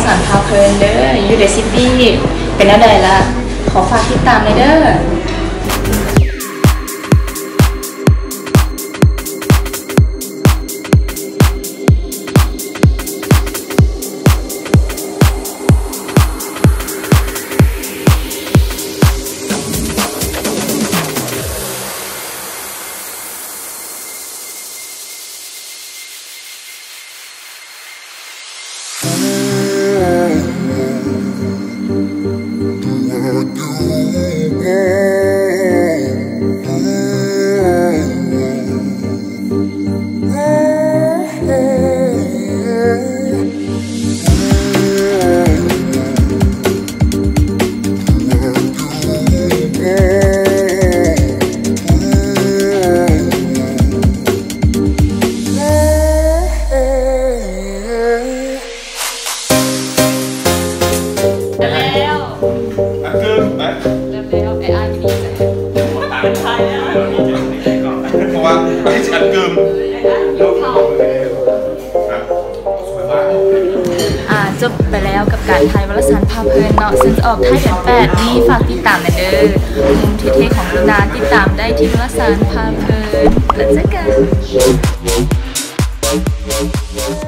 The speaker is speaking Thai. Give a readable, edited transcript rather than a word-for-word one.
สารพาเพลินเด้ออยู่ในซิตี้เป็นอะไรล่ะขอฝากติดตามเลยเด้อเพราะว่าไม่ใช่อันเกิมจบไปแล้วกับการถ่ายวารสารพาเพลินเนาะซึ่งจะออกท้ายเดือน8นี้ฝากติดตามนะเด้อมุมเท่ๆของลูนาติดตามได้ที่วารสารพาเพลินแล้วเจอกัน